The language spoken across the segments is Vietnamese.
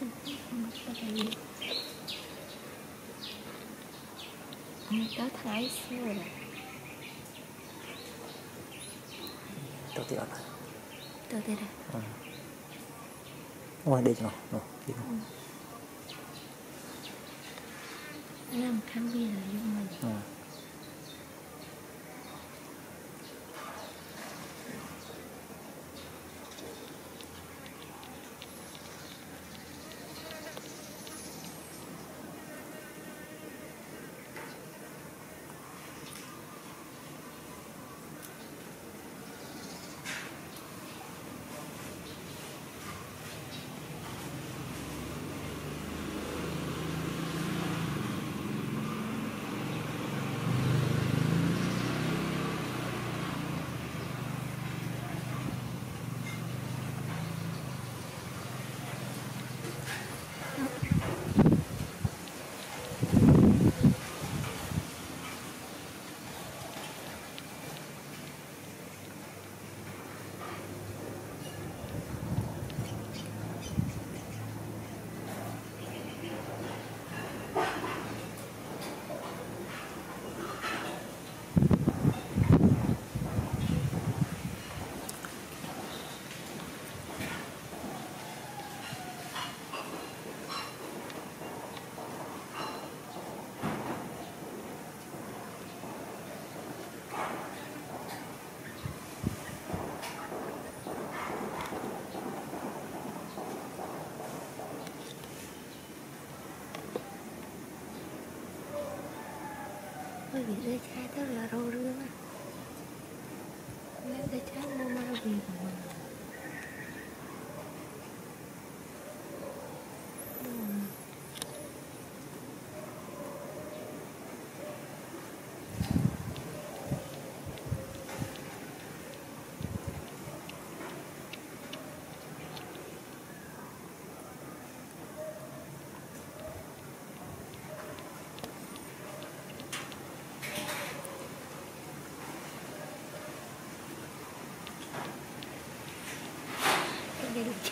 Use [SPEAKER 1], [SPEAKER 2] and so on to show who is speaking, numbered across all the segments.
[SPEAKER 1] Tớ thái xưa rồi.
[SPEAKER 2] Tớ tiện này.
[SPEAKER 1] Tớ tiện này.
[SPEAKER 2] Ngoài đây cho nó. Đi nó.
[SPEAKER 1] Làm khăn bia là dùng mình. Bởi vì đứa trai tớ là rô rương á. Đứa trai mua mà vì của mình. Cái đi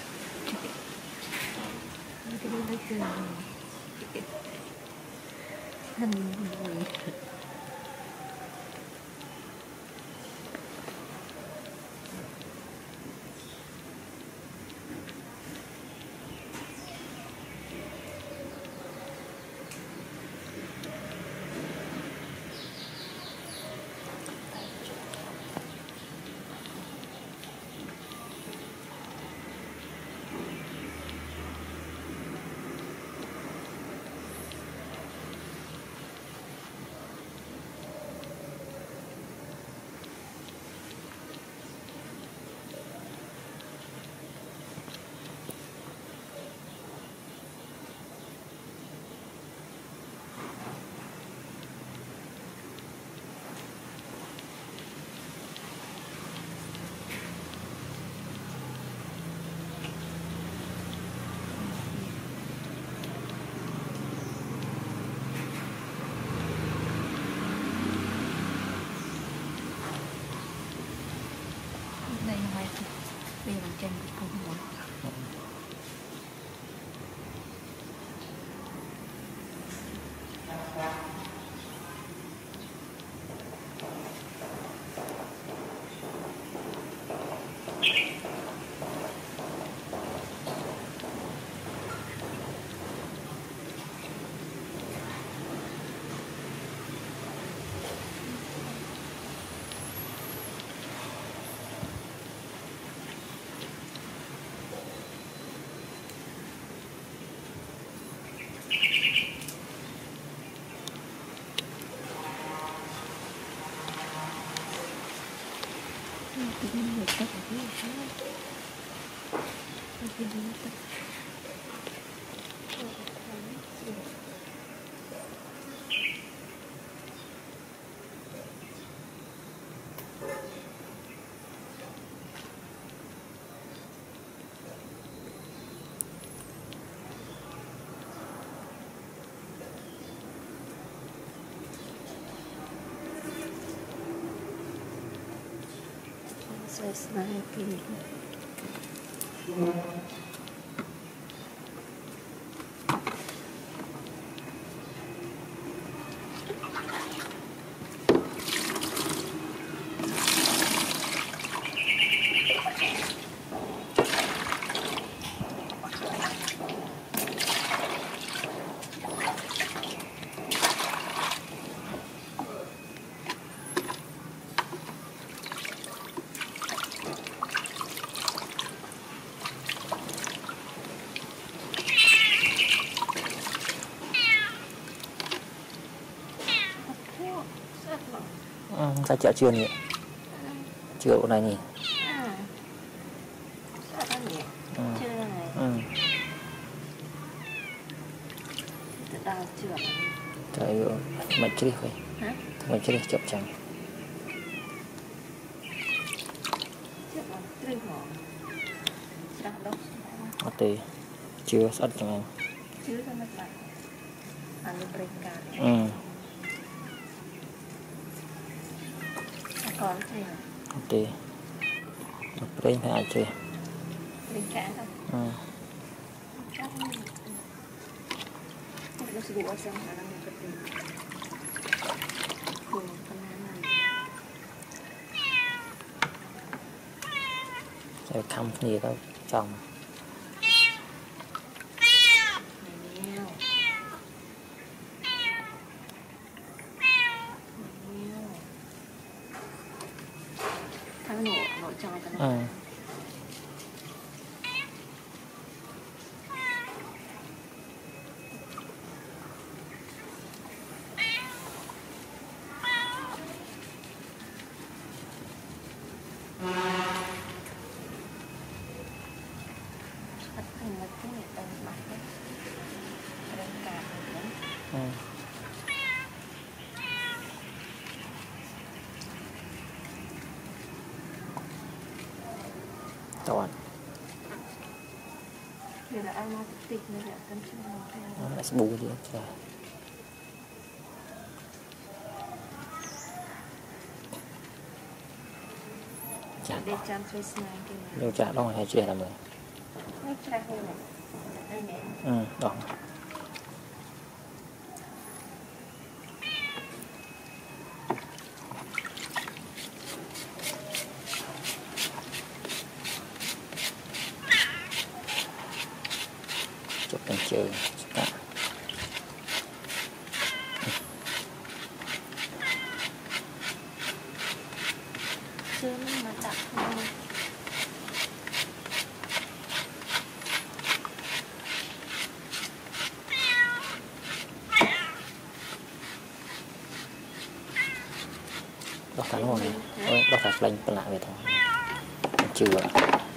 [SPEAKER 1] lấy cười hành gì đây là hai đây là chân của cô không Ini letak lagi ini letak selesai lagi.
[SPEAKER 2] ta chợ chưa nhỉ chưa bộ này nhỉ
[SPEAKER 1] chưa này tự đào chưa
[SPEAKER 2] trời ơi mày chưa đi thôi mày chưa đi chậm chẳng ở đây chưa sẵn chẳng anh
[SPEAKER 1] chưa ra mặt lại ăn bring cả còn gì
[SPEAKER 2] ở đây bring hay chưa
[SPEAKER 1] bring cả thôi nó sẽ gua sang khả năng một tí cùng con này
[SPEAKER 2] rồi khăm gì đâu chồng
[SPEAKER 1] thằng nổ cho cái nó thành một cái người tầm mặt đấy bên cạnh đấy
[SPEAKER 2] toàn
[SPEAKER 1] bây giờ ăn nó tịt này là tâm trạng nó
[SPEAKER 2] nó sẽ bù đi trời
[SPEAKER 1] để chăm chơi snake kia
[SPEAKER 2] nhiều trả đông hay chia là mình
[SPEAKER 1] nó chạy hơn này nè
[SPEAKER 2] đó chụp cảnh chơi cả
[SPEAKER 1] chưa mà đặt thôi
[SPEAKER 2] đọc thẳng luôn này đọc thẳng lệnh lại về thằng chưa